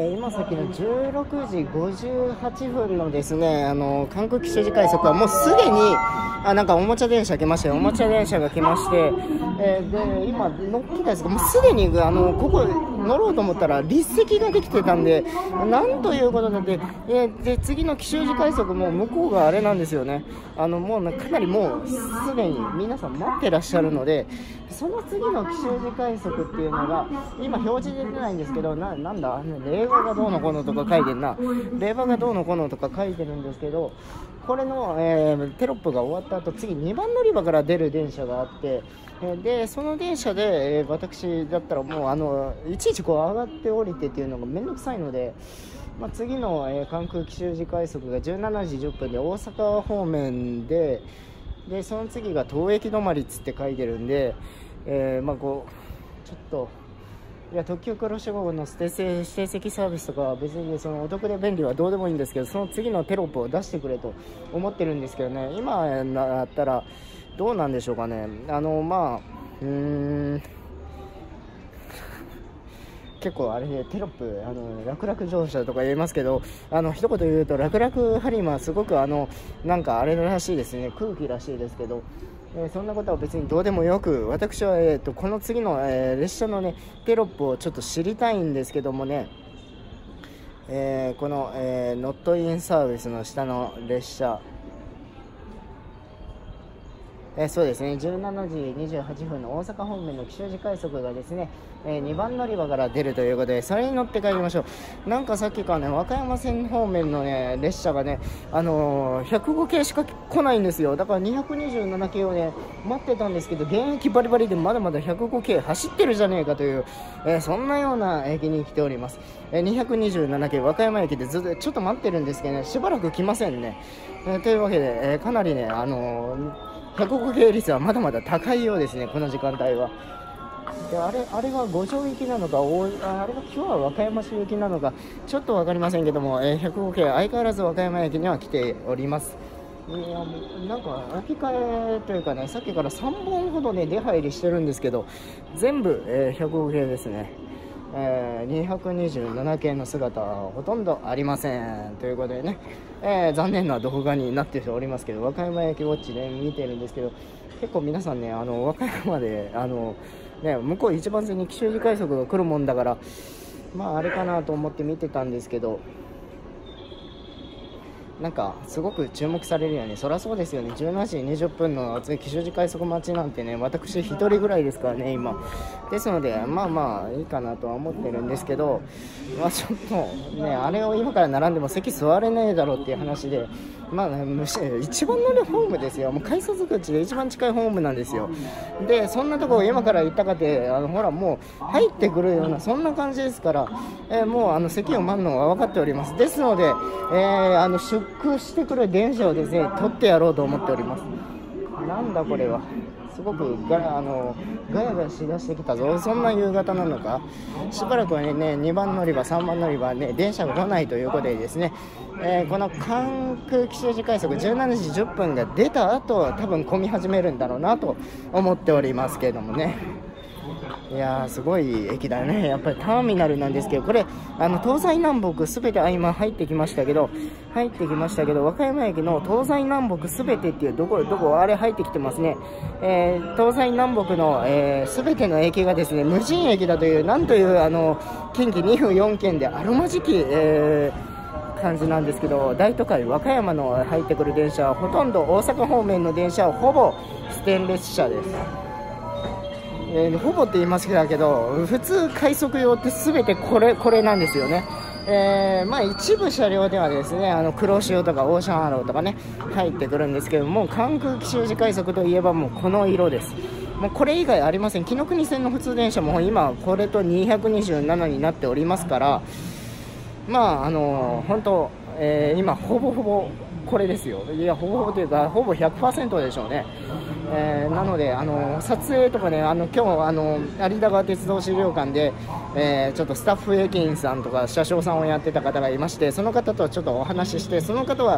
今さっきの16時58分のですね、関空吉祥寺快速はもうすでになんかおもちゃ電車来ましたよ。おもちゃ電車が来まして、で今乗ってたんですが、もうすでにここ乗ろうと思ったら立席ができてたんで、なんということだって、で次の吉祥寺快速も向こうがあれなんですよね。もうかなりもうすでに皆さん待ってらっしゃるので、その次の吉祥寺快速っていうのが今表示出てないんですけど、なんだ令和がどうのこうのとか書いてるな、令和がどうのこうのとか書いてるんですけど、これの、テロップが終わった後、次2番乗り場から出る電車があって、でその電車で、私だったらもういちいちこう上がって降りてっていうのがめんどくさいので、次の、関空吉祥寺快速が17時10分で大阪方面で、その次が東駅止まりっつって書いてるんで、こうちょっと特急黒潮号の指定席サービスとかは別にそのお得で便利はどうでもいいんですけど、その次のテロップを出してくれと思ってるんですけどね。今だったらどうなんでしょうかね。結構あれでテロップ楽々乗車とか言いますけど、一言言うと楽々ハリマすごくなんかあれらしいですね、空気らしいですけど、そんなことは別にどうでもよく、私は、この次の、列車のねテロップをちょっと知りたいんですけどもね、この、ノットインサービスの下の列車、そうですね、17時28分の大阪方面の吉祥寺快速がですね、2番乗り場から出るということで、それに乗って帰りましょう。なんかさっきからね、和歌山線方面のね列車がね、105系しか来ないんですよ。だから227系をね待ってたんですけど、現役バリバリでまだまだ105系走ってるじゃねえかという、そんなような駅に来ております。227系和歌山駅でずっとちょっと待ってるんですけどね、しばらく来ませんね。というわけで、かなりね105系率はまだまだ高いようですね、この時間帯は。であれが五条行きなのか、あれが今日は和歌山市行きなのかちょっと分かりませんけども、105系相変わらず和歌山駅には来ております。なんか置き換えというかね、さっきから3本ほどね出入りしてるんですけど、全部、105系ですね。227系の姿はほとんどありませんということでね、残念な動画になっておりますけど、和歌山駅ウォッチで見てるんですけど、結構皆さんね和歌山で向こう一番線に吉祥寺快速が来るもんだから、あれかなと思って見てたんですけど、なんかすごく注目されるよね。そりゃそうですよね。17時20分の吉祥寺快速待ちなんてね、私一人ぐらいですからね今ですので、いいかなとは思ってるんですけど、ちょっとねあれを今から並んでも席座れねえだろうっていう話で、一番乗りホームですよ。もう改札口で一番近いホームなんですよ。でそんなところ今から行ったかってほらもう入ってくるようなそんな感じですから、もう席を待るのは分かっております。ですので、出空してくる電車をですね取ってやろうと思っております。なんだこれは、すごくガヤガヤしだしてきたぞ。そんな夕方なのか。しばらくはね2番乗り場3番乗り場ね電車が来ないということでですね、この関空吉祥寺快速17時10分が出た後多分混み始めるんだろうなと思っておりますけれどもね。いやーすごい駅だね。やっぱりターミナルなんですけど、これ東西南北すべて今入ってきましたけど和歌山駅の東西南北すべてっていうどこあれ入ってきてますね。東西南北のすべての駅がですね無人駅だという、なんという近畿2府4県であるまじき、感じなんですけど、大都会和歌山の入ってくる電車はほとんど大阪方面の電車はほぼステンレス車です。ほぼって言いますけど、普通快速用って全てこれなんですよね。一部車両ではですね黒潮とかオーシャンアローとかね入ってくるんですけども、関空吉祥寺快速といえばもうこの色です。もうこれ以外ありません。紀ノ国線の普通電車も今これと227になっておりますから、本当、今ほぼほぼこれですよ。いやほぼほぼというかほぼ 100% でしょうね。なので撮影とかね今日有田川鉄道資料館で、ちょっとスタッフ駅員さんとか車掌さんをやってた方がいまして、その方とちょっとお話しして、その方は、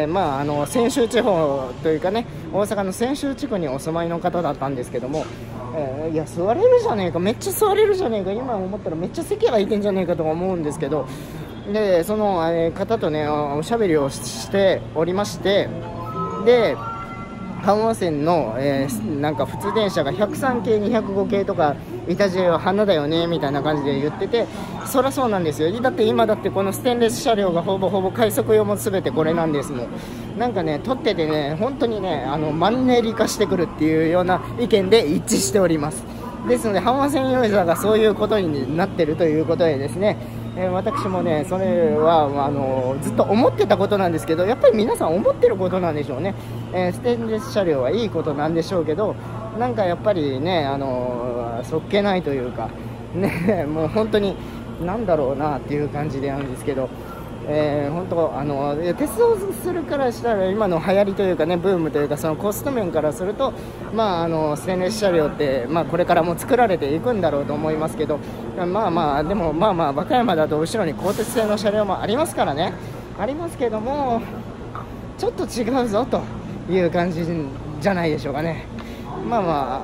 泉州地方というかね大阪の泉州地区にお住まいの方だったんですけども、 いや座れるじゃねえか、めっちゃ座れるじゃねえか、今思ったらめっちゃ席空いてんじゃねえかとか思うんですけど、でその、方とねおしゃべりをしておりまして、で阪和線の、なんか普通電車が103系205系とかいたじは花だよねみたいな感じで言ってて、そりゃそうなんですよ。だって今だってこのステンレス車両がほぼほぼ快速用も全てこれなんですもん。なんかね撮っててね本当にねマンネリ化してくるっていうような意見で一致しております。ですので阪和線ユーザーがそういうことになってるということでですね、私もねそれはずっと思ってたことなんですけど、やっぱり皆さん思ってることなんでしょうね。ステンレス車両はいいことなんでしょうけど、なんかやっぱりねそっけないというかね、もう本当になんだろうなっていう感じでなんですけど、本当鉄道するからしたら今の流行りというかねブームというかそのコスト面からするとステンレス車両ってこれからも作られていくんだろうと思いますけど、でも和歌山だと後ろに鋼鉄製の車両もありますからね、ありますけどもちょっと違うぞという感じじゃないでしょうかね。今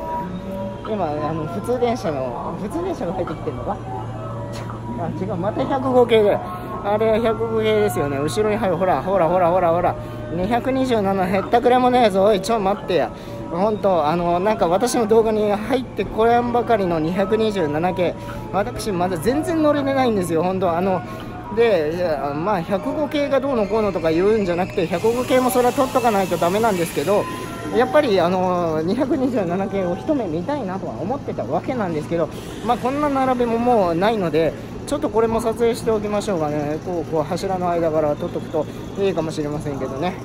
普通電車が入ってきてるのか違う、また105系であれは105系ですよね。後ろにほら227へったくれもねえぞ、おいちょ待ってや、本当なんか私の動画に入ってこらんばかりの227系、私まだ全然乗れてないんですよ本当。で105系がどうのこうのとか言うんじゃなくて、105系もそれは取っとかないとダメなんですけど、やっぱり227系を一目見たいなとは思ってたわけなんですけど、こんな並べももうないので、ちょっとこれも撮影しておきましょうかね。こう柱の間から撮っとくといいかもしれませんけどね。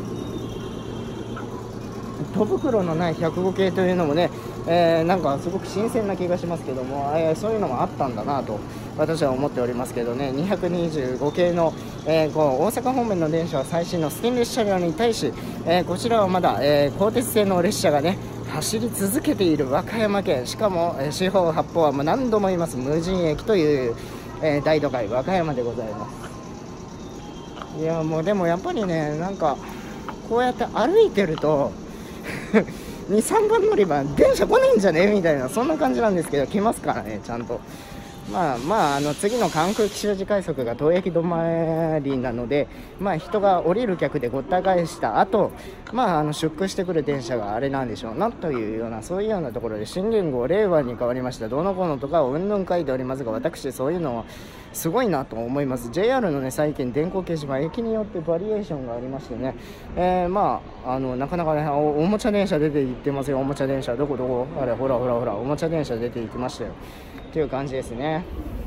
戸袋のない105系というのもね、なんかすごく新鮮な気がしますけども、そういうのもあったんだなと私は思っておりますけどね。225系の、大阪方面の電車は最新のステンレス車両に対し、こちらはまだ、鋼鉄製の列車がね走り続けている和歌山県、しかも、四方八方は何度も言います無人駅という、大都会和歌山でございます。いやもうでもやっぱりね、なんかこうやって歩いてると2、3番乗り場電車来ねえんじゃねえみたいな、そんな感じなんですけど来ますからねちゃんと。次の関空吉祥寺快速が東駅止まりなので、人が降りる客でごった返した後、出庫してくる電車があれなんでしょうなというような、そういうようなところで新元号令和に変わりましたどうのこうのとかをうんぬん書いておりますが、私そういうのはすごいなと思います。 JR のね最近電光掲示板駅によってバリエーションがありましてね、なかなかねおもちゃ電車出て行ってますよ。おもちゃ電車どこあれほらおもちゃ電車出て行きましたよという感じですね。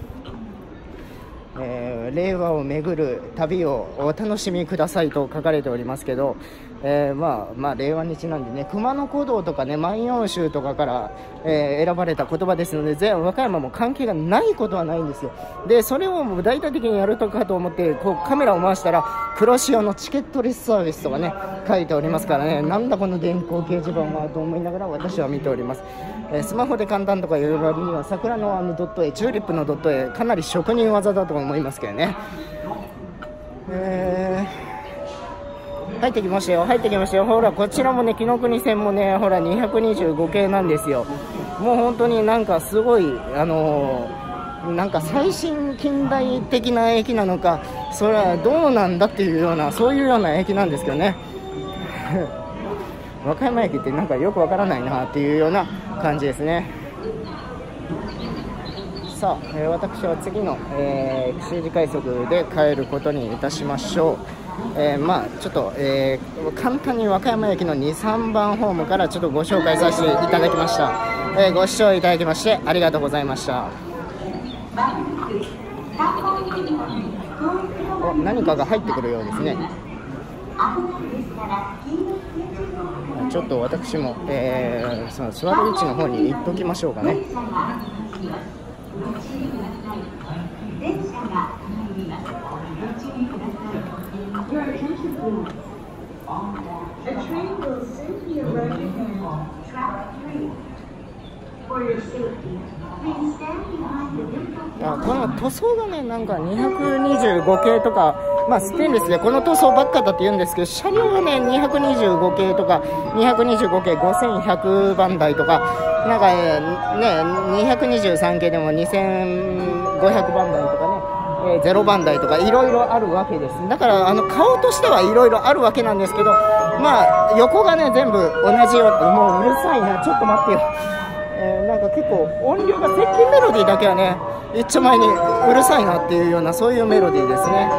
令和を巡る旅をお楽しみくださいと書かれておりますけど、令和にちなんでね熊野古道とかね万葉集とかから、選ばれた言葉ですので和歌山も関係がないことはないんですよ。でそれを大々的にやるとかと思ってカメラを回したら黒潮のチケットレスサービスとかね書いておりますからね、なんだこの電光掲示板はと思いながら私は見ております。スマホで簡単とかいう割には桜のドット絵、チューリップのドット絵かなり職人技だと思いますけどね。入ってきましたよ。ほらこちらもね紀ノ国線もねほら225系なんですよ。もう本当になんかすごいなんか最新近代的な駅なのかそれはどうなんだっていうようなそういうような駅なんですけどね和歌山駅ってなんかよくわからないなっていうような感じですね。さあ、私は次の、吉祥寺快速で帰ることにいたしましょう。ちょっと、簡単に和歌山駅の2、3番ホームからちょっとご紹介させていただきました。ご視聴いただきましてありがとうございました。何かが入ってくるようですね。ちょっと私も、その座る位置の方に行っときましょうかね。この塗装がねなんか225系とかまあ、ステンレスでこの塗装ばっかだって言うんですけど、車両はね225系とか225系5100番台とかなんかね223系でも2500番台とかね、0番台とかいろいろあるわけです。だから顔としてはいろいろあるわけなんですけど、まあ横がね全部同じような、もううるさいな、ちょっと待ってよ。なんか結構音量が接近メロディーだけはね一丁前にうるさいなっていうような、そういうメロディーですね。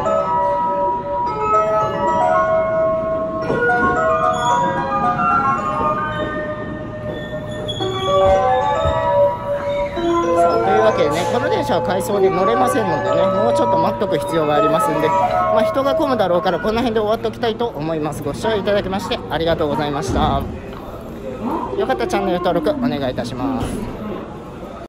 というわけでね、この電車は回送で乗れませんのでね、もうちょっと待っとく必要がありますんで、まあ、人が混むだろうからこの辺で終わっておきたいと思います。ご視聴いただきましてありがとうございました。よかったらチャンネル登録お願いいたします。